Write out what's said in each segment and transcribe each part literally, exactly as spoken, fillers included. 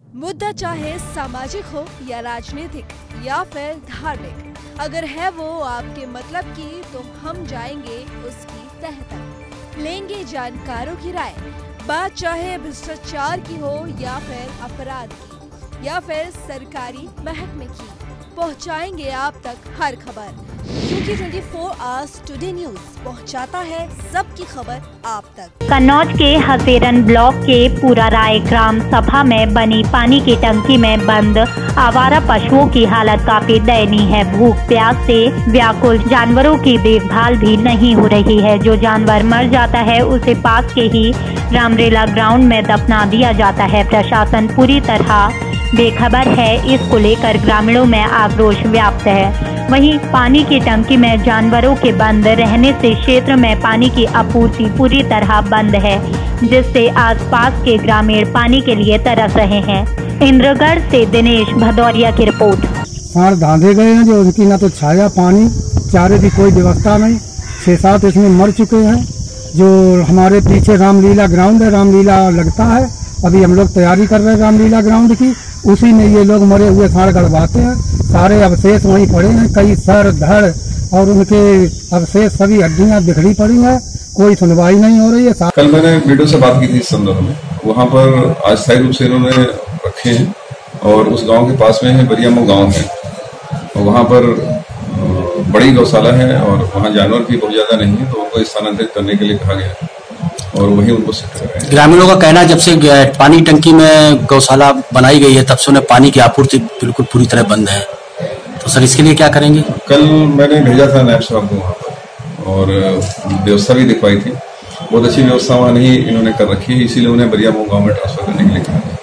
मुद्दा चाहे सामाजिक हो या राजनीतिक या फिर धार्मिक, अगर है वो आपके मतलब की तो हम जाएंगे उसकी तह तक, लेंगे जानकारों की राय। बात चाहे भ्रष्टाचार की हो या फिर अपराध की या फिर सरकारी महकमे की, पहुंचाएंगे आप तक हर खबर, क्योंकि चौबीस आवर्स टुडे न्यूज पहुंचाता है सबकी खबर आप तक। कन्नौज के हसेरन ब्लॉक के पूरा राय ग्राम सभा में बनी पानी की टंकी में बंद आवारा पशुओं की हालत काफी दयनीय है। भूख प्यास से व्याकुल जानवरों की देखभाल भी नहीं हो रही है। जो जानवर मर जाता है उसे पास के ही रामरेला ग्राउंड में दफना दिया जाता है। प्रशासन पूरी तरह बेखबर है। इसको लेकर ग्रामीणों में आक्रोश व्याप्त है। वहीं पानी की टंकी में जानवरों के बंद रहने से क्षेत्र में पानी की आपूर्ति पूरी तरह बंद है, जिससे आसपास के ग्रामीण पानी के लिए तरस रहे हैं। इंद्रगढ़ से दिनेश भदौरिया की रिपोर्ट। सार धांधे गए हैं जो उनकी ना तो छाया, पानी, चारे की कोई व्यवस्था नहीं। छह सात इसमें मर चुके हैं। जो हमारे पीछे रामलीला ग्राउंड है, रामलीला लगता है, अभी हम लोग तैयारी कर रहे हैं रामलीला ग्राउंड की। उसी में ये लोग मरे हुए साड़ गड़वाते हैं। सारे अवशेष वहीं पड़े हैं, कई सर धड़ और उनके अवशेष सभी हड्डियां बिखरी पड़ी हैं। कोई सुनवाई नहीं हो रही है। कल मैंने वीडियो से बात की थी इस संदर्भ में। वहाँ पर अस्थायी रूप से इन्होंने रखे हैं और उस गांव के पास में है बरियामो गांव है, और वहाँ पर बड़ी गौशाला है और वहाँ जानवर भी बहुत ज्यादा नहीं है, तो उनको स्थानांतरित करने के लिए कहा गया है और वही उनको शिफ्ट कर रहे हैं। ग्रामीणों का कहना है जब से पानी टंकी में गौशाला बनाई गई है तब से उन्हें पानी की आपूर्ति बिल्कुल पूरी तरह बंद है। तो सर इसके लिए क्या करेंगे? कल मैंने भेजा था नायब साहब को वहाँ पर और व्यवस्था भी दिखवाई थी। बहुत अच्छी व्यवस्था वहाँ नहीं इन्होंने कर रखी है, इसीलिए उन्हें बरियामो गाँव में ट्रांसफर करने के लिए कहा गया।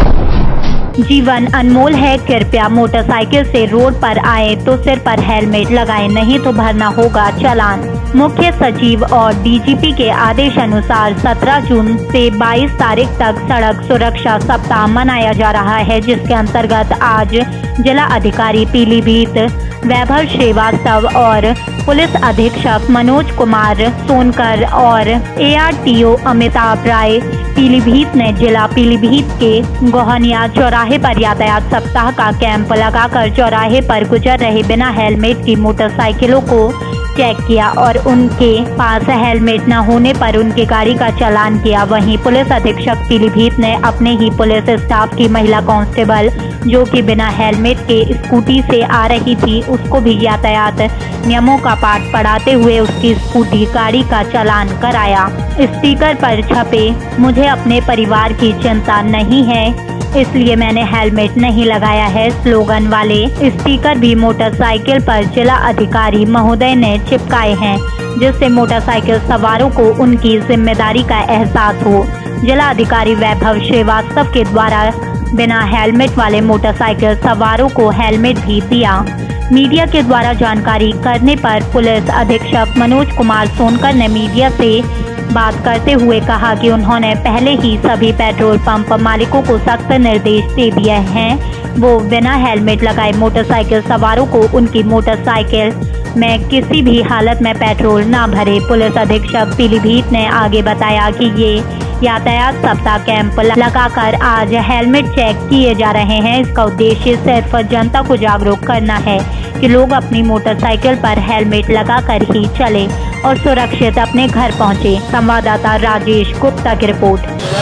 जीवन अनमोल है, कृपया मोटरसाइकिल से रोड पर आए तो सिर पर हेलमेट लगाएं, नहीं तो भरना होगा चालान। मुख्य सचिव और डीजीपी के आदेश अनुसार सत्रह जून से बाईस तारीख तक सड़क सुरक्षा सप्ताह मनाया जा रहा है, जिसके अंतर्गत आज जिला अधिकारी पीलीभीत वैभव श्रीवास्तव और पुलिस अधीक्षक मनोज कुमार सोनकर और एआरटीओ अमिताभ राय पीलीभीत ने जिला पीलीभीत के गोहनिया चौराहे पर यातायात सप्ताह का कैंप लगाकर चौराहे पर गुजर रहे बिना हेलमेट की मोटरसाइकिलों को चेक किया और उनके पास हेलमेट न होने पर उनकी गाड़ी का चालान किया। वहीं पुलिस अधीक्षक पीलीभीत ने अपने ही पुलिस स्टाफ की महिला कांस्टेबल जो कि बिना हेलमेट के स्कूटी से आ रही थी, उसको भी यातायात नियमों का पाठ पढ़ाते हुए उसकी स्कूटी गाड़ी का चालान कराया। स्टिकर पर छपे मुझे अपने परिवार की चिंता नहीं है इसलिए मैंने हेलमेट नहीं लगाया है स्लोगन वाले स्टिकर भी मोटरसाइकिल पर जिला अधिकारी महोदय ने चिपकाए हैं, जिससे मोटरसाइकिल सवारों को उनकी जिम्मेदारी का एहसास हो। जिला अधिकारी वैभव श्रीवास्तव के द्वारा बिना हेलमेट वाले मोटरसाइकिल सवारों को हेलमेट भी दिया। मीडिया के द्वारा जानकारी करने पर पुलिस अधीक्षक मनोज कुमार सोनकर ने मीडिया से बात करते हुए कहा कि उन्होंने पहले ही सभी पेट्रोल पंप मालिकों को सख्त निर्देश दे दिए हैं, वो बिना हेलमेट लगाए मोटरसाइकिल सवारों को उनकी मोटरसाइकिल में किसी भी हालत में पेट्रोल ना भरे। पुलिस अधीक्षक पीलीभीत ने आगे बताया कि ये यातायात सप्ताह कैंप लगाकर आज हेलमेट चेक किए जा रहे हैं। इसका उद्देश्य सिर्फ जनता को जागरूक करना है कि लोग अपनी मोटरसाइकिल पर हेलमेट लगाकर ही चले और सुरक्षित अपने घर पहुंचे। संवाददाता राजेश गुप्ता की रिपोर्ट।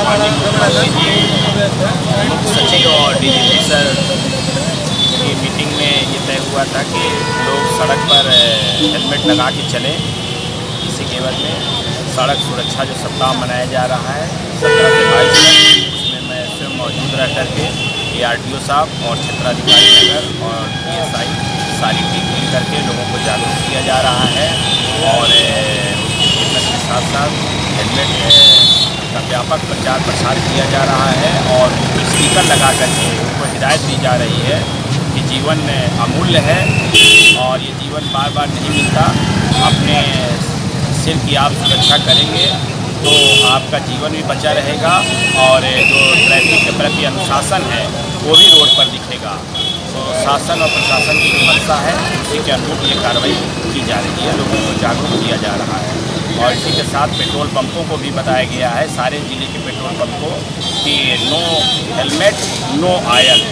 सचिव और डीजीपी सर की मीटिंग में ये तय हुआ था कि लोग सड़क पर हेलमेट लगा के चलें। इसी के एवज में सड़क सुरक्षा जो सप्ताह मनाया जा रहा है सत्रह से बाईस तक, उसमें मैं स्वयं मौजूद रह करके एआरटीओ साहब और क्षेत्राधिकारी नगर और पीएसआई सारी टीम मिल करके लोगों को जागरूक किया जा रहा है और फिटनेस के साथ साथ हेलमेट का व्यापक प्रचार प्रसार किया जा रहा है और स्टिकर लगा करके उनको हिदायत दी जा रही है कि जीवन अमूल्य है और ये जीवन बार बार नहीं मिलता। अपने सिर की आप सुरक्षा करेंगे तो आपका जीवन भी बचा रहेगा और जो ट्रैफिक के प्रति अनुशासन है वो भी रोड पर दिखेगा। तो शासन और प्रशासन की जो मंशा है उसी के अनुरूप ये कार्रवाई की जा रही है, लोगों को जागरूक किया जा रहा है और इसी के साथ पेट्रोल पंपों को भी बताया गया है, सारे ज़िले के पेट्रोल पंपों कि नो हेलमेट नो आयल।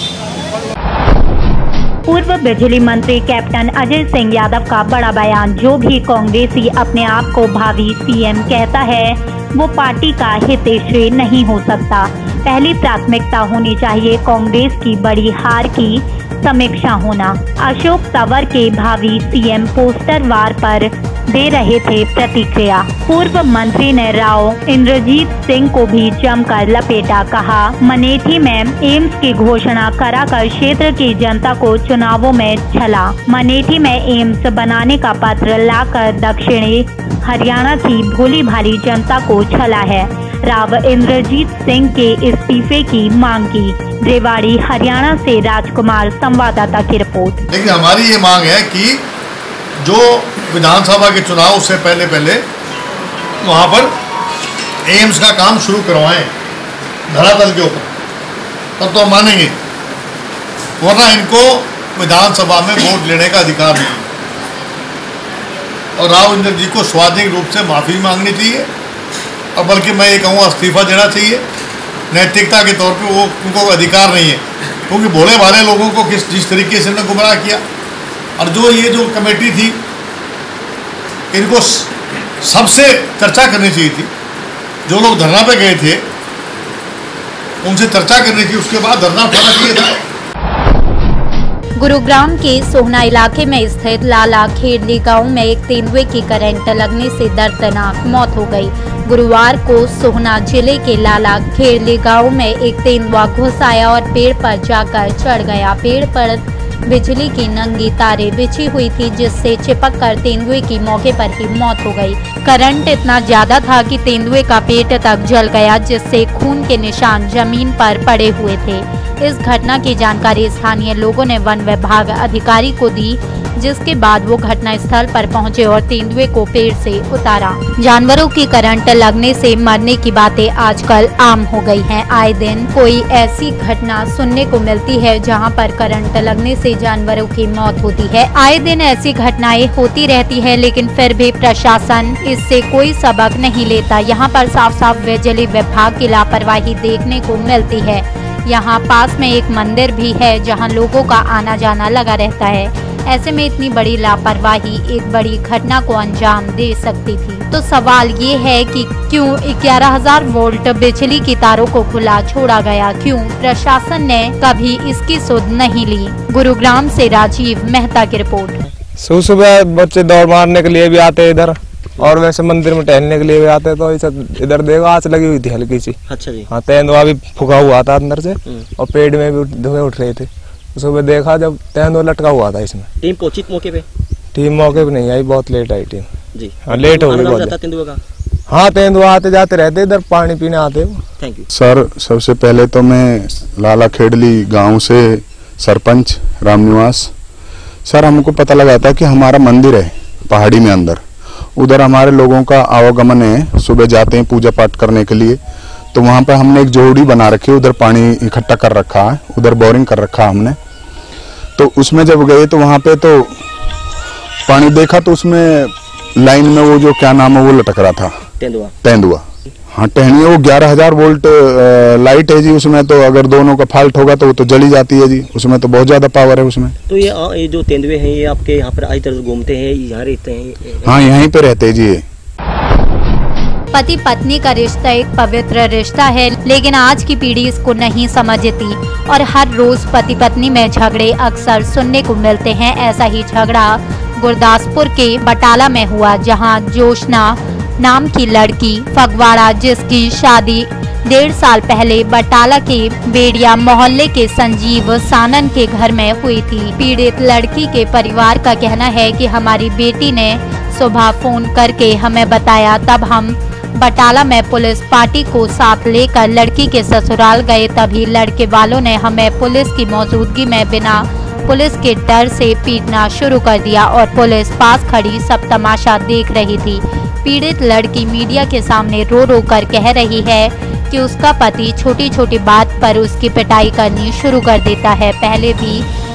पूर्व बिजली मंत्री कैप्टन अजय सिंह यादव का बड़ा बयान। जो भी कांग्रेसी अपने आप को भावी सीएम कहता है वो पार्टी का हितैषी नहीं हो सकता। पहली प्राथमिकता होनी चाहिए कांग्रेस की बड़ी हार की समीक्षा होना। अशोक तंवर के भावी सीएम पोस्टर वार पर दे रहे थे प्रतिक्रिया। पूर्व मंत्री ने राव इंद्रजीत सिंह को भी जमकर लपेटा। कहा, मनेठी में एम्स की घोषणा कराकर क्षेत्र की जनता को चुनावों में छला। मनेठी में एम्स बनाने का पत्र लाकर दक्षिणी हरियाणा की भोली भाली जनता को छला है। राव इंद्रजीत सिंह के इस्तीफे की मांग की। रेवाड़ी हरियाणा से राजकुमार संवाददाता की रिपोर्ट। लेकिन हमारी ये मांग है कि जो विधानसभा के चुनाव से पहले पहले वहाँ पर एम्स का काम शुरू करवाएं धरातल के ऊपर, तब तो हम मानेंगे, वरना इनको विधानसभा में वोट लेने का अधिकार नहीं। और राव इंद्र जी को स्वाभाविक रूप से माफ़ी मांगनी चाहिए, और बल्कि मैं ये कहूँगा इस्तीफा देना चाहिए। नैतिकता के तौर पे वो उनको अधिकार नहीं है, क्योंकि भोले भाले लोगों को किस जिस तरीके से इन्होंने गुमराह किया। और जो ये जो कमेटी थी, इनको सबसे चर्चा करनी चाहिए थी। जो लोग धरना पे गए थे उनसे चर्चा करनी थी, उसके बाद धरना उठाना चाहिए था। गुरुग्राम के सोहना इलाके में स्थित लाला खेड़ली गांव में एक तेंदुए की करंट लगने से दर्दनाक मौत हो गई। गुरुवार को सोहना जिले के लाला खेड़ली गांव में एक तेंदुआ घुस आया और पेड़ पर जाकर चढ़ गया। पेड़ पर बिजली की नंगी तारें बिछी हुई थी, जिससे चिपक कर तेंदुए की मौके पर ही मौत हो गई। करंट इतना ज्यादा था कि तेंदुए का पेट तक जल गया, जिससे खून के निशान जमीन पर पड़े हुए थे। इस घटना की जानकारी स्थानीय लोगों ने वन विभाग अधिकारी को दी, जिसके बाद वो घटना स्थल पर पहुंचे और तेंदुए को पेड़ से उतारा। जानवरों की करंट लगने से मरने की बातें आजकल आम हो गई हैं। आए दिन कोई ऐसी घटना सुनने को मिलती है जहां पर करंट लगने से जानवरों की मौत होती है। आए दिन ऐसी घटनाएं होती रहती है, लेकिन फिर भी प्रशासन इससे कोई सबक नहीं लेता। यहाँ पर साफ साफ बिजली विभाग की लापरवाही देखने को मिलती है। यहाँ पास में एक मंदिर भी है जहाँ लोगों का आना जाना लगा रहता है। ऐसे में इतनी बड़ी लापरवाही एक बड़ी घटना को अंजाम दे सकती थी। तो सवाल ये है कि क्यों ग्यारह हजार वोल्ट बिजली की तारों को खुला छोड़ा गया? क्यों प्रशासन ने कभी इसकी सुध नहीं ली? गुरुग्राम से राजीव मेहता की रिपोर्ट। सुबह सुबह बच्चे दौड़ मारने के लिए भी आते हैं इधर, और वैसे मंदिर में टहलने के लिए भी आते हैं। तो इधर देखो आँच लगी हुई थी हल्की सी। अच्छा जी। हाँ, तेंदुआ भी फुका हुआ था अंदर से, और पेड़ में भी धुएं उठ रहे थे। सुबह देखा जब तेंदुआ लटका हुआ था इसमें। टीम पहुंची मौके पे? टीम मौके पे नहीं आई, बहुत लेट आई टीम जी। हाँ, लेट हो गई बहुत। तेंदुआ का? हाँ, तेंदुआ आते जाते रहते, इधर पानी पीने आते। Thank you sir. सबसे पहले तो मैं लाला खेड़ली गाँव से सरपंच रामनिवास सर, हमको पता लगा था कि हमारा मंदिर है पहाड़ी में अंदर, उधर हमारे लोगों का आवागमन है, सुबह जाते हैं पूजा पाठ करने के लिए। तो वहाँ पर हमने एक जोड़ी बना रखी है, उधर पानी इकट्ठा कर रखा है, उधर बोरिंग कर रखा है हमने। तो उसमें जब गए तो वहाँ पे तो पानी देखा तो उसमें लाइन में वो जो क्या नाम है वो लटक रहा था, तेंदुआ। तेंदुआ हाँ, टहनी है वो। ग्यारह हजार वोल्ट लाइट है जी उसमें, तो अगर दोनों का फॉल्ट होगा तो वो तो जली जाती है जी, उसमें तो बहुत ज्यादा पावर है उसमें। तो ये, ये जो तेंदुए हैं ये आपके यहाँ पर आज तरह घूमते हैं, यहाँ रहते हैं? हाँ, यहीं पे रहते हैं जी। पति पत्नी का रिश्ता एक पवित्र रिश्ता है, लेकिन आज की पीढ़ी इसको नहीं समझती और हर रोज पति पत्नी में झगड़े अक्सर सुनने को मिलते हैं। ऐसा ही झगड़ा गुरदासपुर के बटाला में हुआ, जहां जोशना नाम की लड़की फगवाड़ा, जिसकी शादी डेढ़ साल पहले बटाला के बेड़िया मोहल्ले के संजीव सानन के घर में हुई थी। पीड़ित लड़की के परिवार का कहना है कि हमारी बेटी ने सुबह फोन करके हमें बताया, तब हम बटाला में पुलिस पार्टी को साथ लेकर लड़की के ससुराल गए। तभी लड़के वालों ने हमें पुलिस की मौजूदगी में बिना पुलिस के डर से पीटना शुरू कर दिया और पुलिस पास खड़ी सब तमाशा देख रही थी। पीड़ित लड़की मीडिया के सामने रो रो कर कह रही है कि उसका पति छोटी छोटी बात पर उसकी पिटाई करनी शुरू कर देता है। पहले भी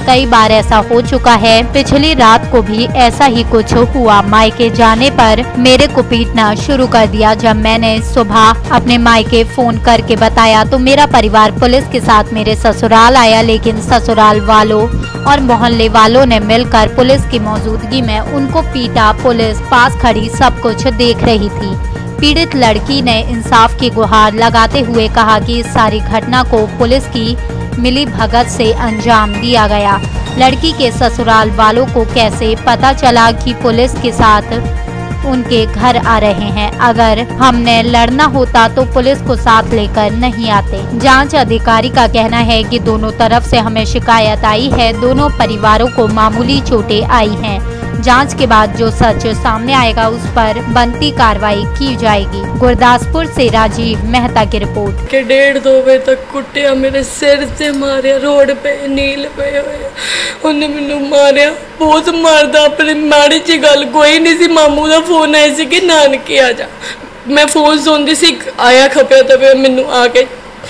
कई बार ऐसा हो चुका है। पिछली रात को भी ऐसा ही कुछ हुआ। मायके जाने पर मेरे को पीटना शुरू कर दिया। जब मैंने सुबह अपने मायके फोन करके बताया तो मेरा परिवार पुलिस के साथ मेरे ससुराल आया, लेकिन ससुराल वालों और मोहल्ले वालों ने मिलकर पुलिस की मौजूदगी में उनको पीटा। पुलिस पास खड़ी सब कुछ देख रही थी। पीड़ित लड़की ने इंसाफ की गुहार लगाते हुए कहा कि इस सारी घटना को पुलिस की मिली भगत से अंजाम दिया गया। लड़की के ससुराल वालों को कैसे पता चला कि पुलिस के साथ उनके घर आ रहे हैं? अगर हमने लड़ना होता तो पुलिस को साथ लेकर नहीं आते। जांच अधिकारी का कहना है कि दोनों तरफ से हमें शिकायत आई है, दोनों परिवारों को मामूली चोटें आई हैं। जांच के बाद जो सच सामने आएगा उस पर बनती कार्रवाई की जाएगी। गुरदासपुर से राजीव मेहता की रिपोर्ट। के डेढ़ दो बजे तक कुटिया, मेरे सिर से मारे, रोड पे नील पे होए, उन्हें मैनू मारिया, बहुत मारदा। अपनी माड़ी जी गल कोई नहीं सी। मामू का फोन आया सी कि नानके आ जा। मैं फोन सुनती सी, आया खपिया तवे मैनू आके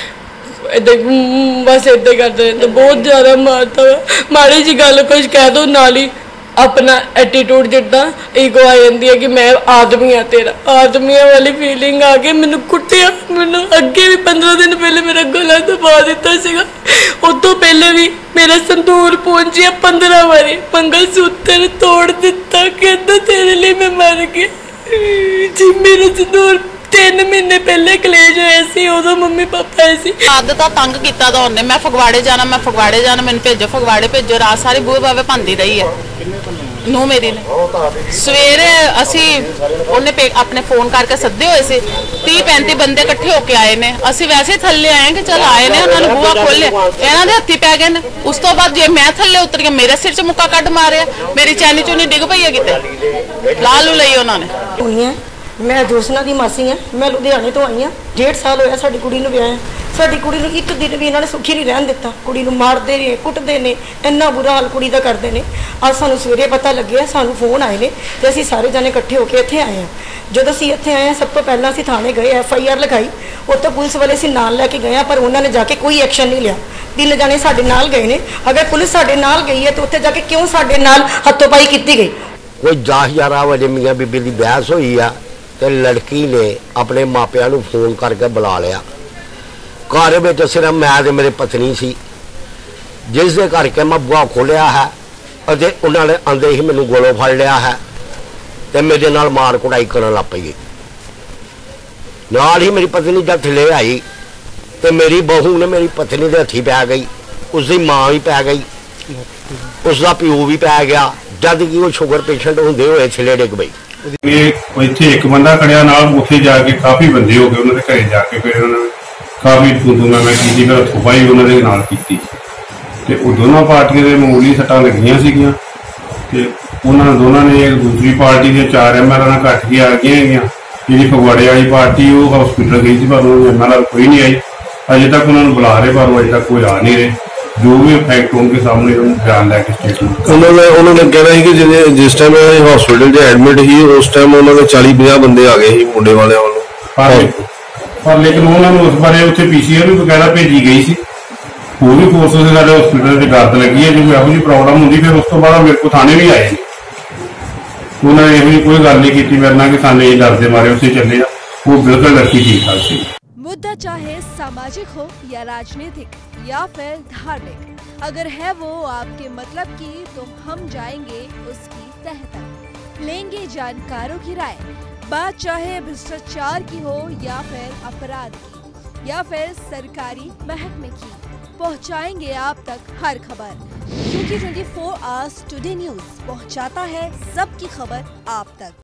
बस इदा करते रहते, बहुत ज्यादा मारता। माड़ी जी गल कुछ कह दो नाल ही अपना एटीट्यूड जिदा ईगो आ जाती है कि मैं आदमी हाँ, तेरा आदमियों वाली फीलिंग आ गई। मैनू कुटिया, मैनू अगे भी पंद्रह दिन पहले मेरा गला दबा दिता सीगा। उस तो पहले भी मेरा संदूर पहुंचिया पंद्रह बारी, मंगलसूत्र तोड़ दिता। कहता तेरे लिए मैं मर गया जी। मेरा संदूर तीन महीने पहले कलेज होया सी, उदों मम्मी पापा आए सी। आदत तंग किया तो उन्हें, मैं फगवाड़े जाना, मैं फगवाड़े जाना, मैंने भेजो फगवाड़े भेजो। रात सारी बूहे बावे भंदी रही है नू मेरी ने। सवेरे असी उन्हें अपने फोन करके सदे हुए सी, तीह पैंती बंदे इकट्ठे होके आए ने। असी वैसे थले आए कि चल आए ने, उन्होंने बूहा खोलिया, इन्हों के हथी पै गए। उस तो बाद जो मैं थले उतर गया, मेरे सिर च मुक्का कट मारिया, मेरी चैनी चूनी डिग पई है किते, ला लू लई उन्होंने। मैं जोशना की मासी हाँ, मैं लुधियाने तो आई हाँ। डेढ़ साल होया साडी कुड़ी नूं विआह। साडी कुड़ी नूं एक दिन भी इन्होंने सुखी नहीं रहन दिता। कुड़ी नूं मारदे ने, कुटदे ने, इन्ना बुरा हाल कुड़ी दा करदे ने। अज सानूं सवेरे पता लग्या, सानूं फोन आए ने ते असीं सारे जने इकट्ठे होकर इत्थे आए हैं। जदों असीं इत्थे आए सब तो पहलां असीं थाने गए, एफ आई आर लिखाई। उत्ते पुलिस वाले असीं नाल लैके गए, पर उन्होंने जाके कोई एक्शन नहीं लिया। तीन जने साडे नाल गए ने। अगर पुलिस साडे नाल गई है तो उत्थे जाके क्यों साडे नाल हथोपाई कीती गई? कोई दस ग्यारह बजे मियाँ बीबी की बहस हुई आ ते लड़की ने अपने मापिया नूं फोन करके बुला लिया। घर में सिर्फ मैं ते मेरी पत्नी सी, जिस दे करके मैं बुआ खोलिया है और उन्होंने आंदे ही मैनू गोलों फड़ लिया है ते मेरे नाल मार कुटाई करन लग पई। नाल ही मेरी पत्नी जब थले आई तो मेरी बहू ने मेरी पत्नी के हथी पै गई, उसकी माँ भी पै गई, उसका प्यो भी पै गया, जद कि वो शुगर पेशेंट होंदे हुए थले डिग पई। इत्थे एक बंदा खड़िया नाल, उत्थे जाके काफी बंदे हो गए, उन्होंने घरे जाके फिर उन्होंने काफी तू मैं मैं की फिर थोपाई उन्होंने नाल की। ते वो दोनों पार्टियों के मामूली सट्टां लगियां सीगियां ते उन्होंने दोनों ने एक दूसरी पार्टी के चार एम एल ए घट के आ गई। जी फगवाड़े वाली पार्टी वो हॉस्पिटल गई थी, पर उन्होंने एम एल ए कोई नहीं आई। अजे तक उन्होंने बुला रहे, पर अजे तक कोई आ नहीं रहे। जो भी फैक्ट उनके सामने बयान लैके स्टेटमेंट उन्होंने उन्होंने कहना है कि जिस टाइम हॉस्पिटल एडमिट ही उस टाइम उन्होंने चालीस पचास बंदे आ गए ही मुंडे वाले वालों। पर लेकिन उन्होंने उस बारे उत्थे पीसीआर भी बकायदा भेजी गई सी। होर भी फोर्सेस साडे हॉस्पिटल से गलत लगी है, जो यहो जी प्रॉब्लम होंगी फिर उस तो बाद मेरे को थाने भी आए। उन्होंने यहो जी कोई गल नहीं की मेरे नाल कि सानू ये डरदे मारे उत्थे चले आ। वो बिल्कुल लड़की ठीक ठाक सी। मुद्दा चाहे सामाजिक हो या राजनीतिक या फिर धार्मिक, अगर है वो आपके मतलब की तो हम जाएंगे उसकी तह तक, लेंगे जानकारों की राय। बात चाहे भ्रष्टाचार की हो या फिर अपराध की या फिर सरकारी महकमे की, पहुंचाएंगे आप तक हर खबर, क्योंकि चौबीस आवर्स टुडे न्यूज पहुंचाता है सबकी खबर आप तक।